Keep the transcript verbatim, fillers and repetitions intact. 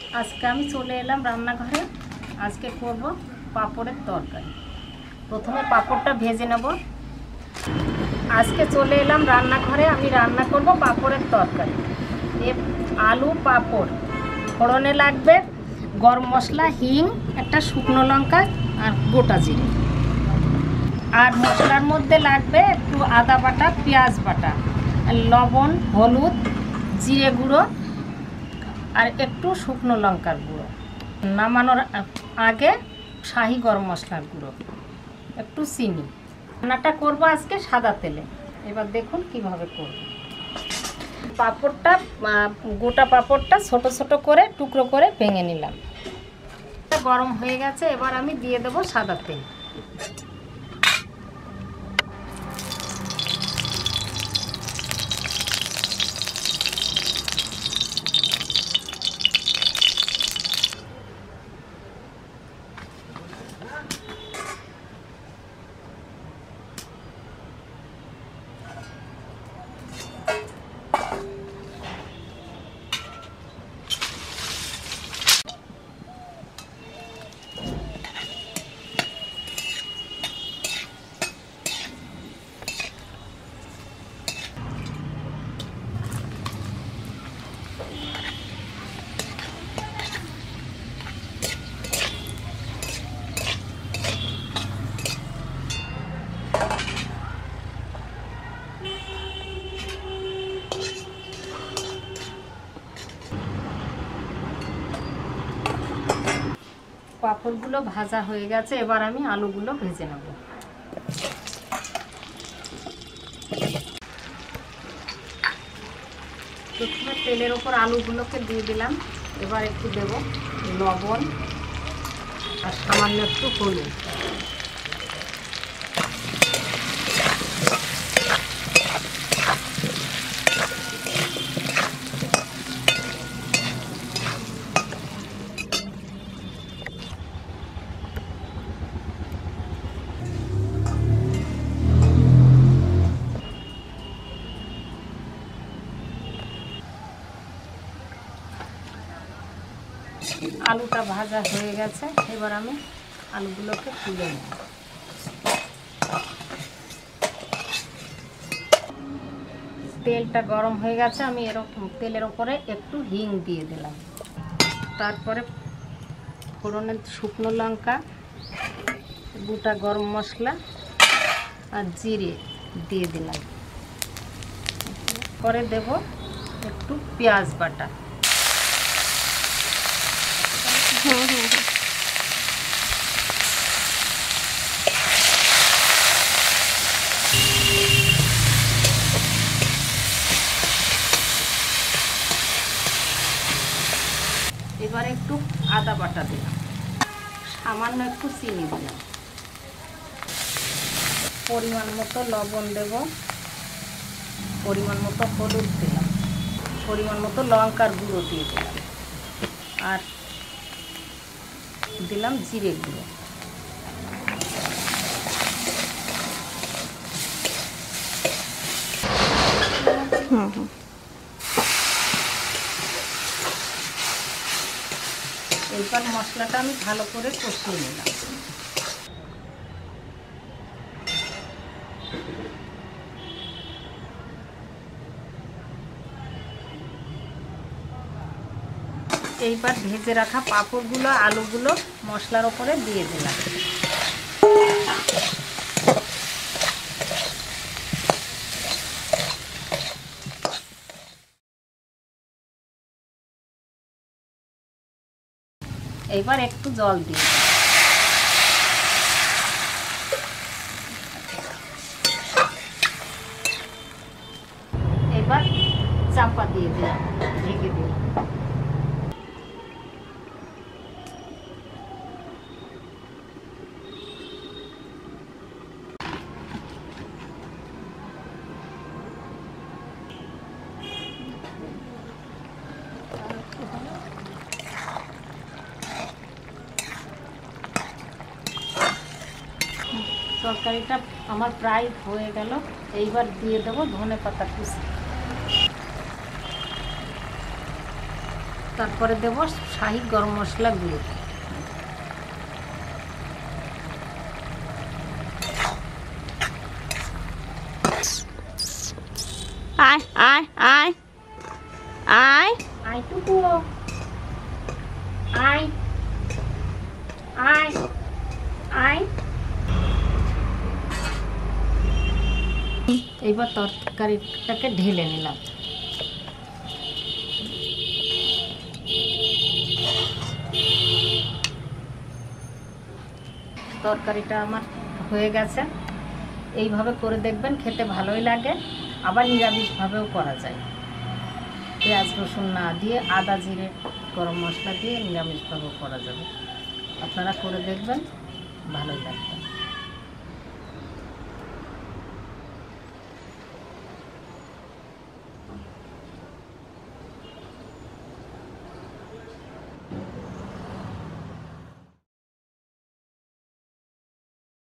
আজকে আমি চলে এলাম রান্নাঘরে। আজকে করব পাঁপড়ের তরকারি। প্রথমে পাঁপড়টা ভেজে নেব। আজকে চলে এলাম রান্নাঘরে, আমি রান্না করব পাঁপড়ের তরকারি। এ আলু পাঁপড়, ফোড়নে লাগবে গরম মশলা, হিং, একটা শুকনো লঙ্কা আর গোটা জিরে। আর মশলার মধ্যে লাগবে একটু আদা বাটা, পেঁয়াজ বাটা, লবণ, হলুদ, জিরে গুঁড়ো আর একটু শুকনো লঙ্কার গুঁড়ো। নামানোর আগে শাহি গরম মশলার গুঁড়ো, একটু চিনি। রান্নাটা করব আজকে সাদা তেলে। এবার দেখুন কিভাবে করব। পাঁপড়টা, গোটা পাঁপড়টা ছোট ছোট করে টুকরো করে ভেঙে নিলাম। গরম হয়ে গেছে, এবার আমি দিয়ে দেব সাদা তেল। পাঁপড়গুলো ভাজা হয়ে গেছে, এবার আমি আলুগুলো ভেজে নেব। প্রথমে তেলের ওপর আলুগুলোকে দিয়ে দিলাম। এবার একটু দেব লবণ আর সামান্য একটু হলুদ। আলুটা ভাজা হয়ে গেছে, এবার আমি আলুগুলোকে তুলে নেব। তেলটা গরম হয়ে গেছে, আমি এরকম তেলের ওপরে একটু হিং দিয়ে দিলাম। তারপরে ফোড়নে শুকনো লঙ্কা, গোটা গরম মশলা আর জিরে দিয়ে দিলাম। পরে দেব একটু পেঁয়াজ বাটা। হুম হুম এবার একটু আদা বাটা দিলাম, সামান্য একটু চিনি দিলাম, পরিমাণ মতো লবণ দেব, পরিমাণ মতো হলুদ দিলাম, পরিমাণ মতো লঙ্কার গুঁড়ো দিয়ে দিলাম আর দিলাম জিরে গুঁড়ো। এবার মশলাটা আমি ভালো করে কষিয়ে নিলাম। এইবার ভেজে রাখা পাঁপড়গুলো, আলুগুলো মশলার ওপরে দিয়ে দিলাম। এইবার একটু জল দিয়ে দিলাম। এবার চাপা দিয়ে দিলাম, ঢেকে দিলাম। তরকারিটা আমার প্রায় হয়ে গেল। এইবার দিয়ে দেবো ধনেপাতা কুচি। তারপরে দেব শাহি গরম মশলা গুঁড়ো। আয় আয় আয় আয় আয় টুকু, আয় আয় আয়। এইবার তরকারিটাকে ঢেলে নিলাম। তরকারিটা আমার হয়ে গেছে। এইভাবে করে দেখবেন, খেতে ভালোই লাগে, আবার নিরামিষভাবেও করা যায়। পেঁয়াজ রসুন না দিয়ে আদা জিরে গরম মশলা দিয়ে নিরামিষভাবেও করা যাবে। আপনারা করে দেখবেন, ভালোই লাগবে।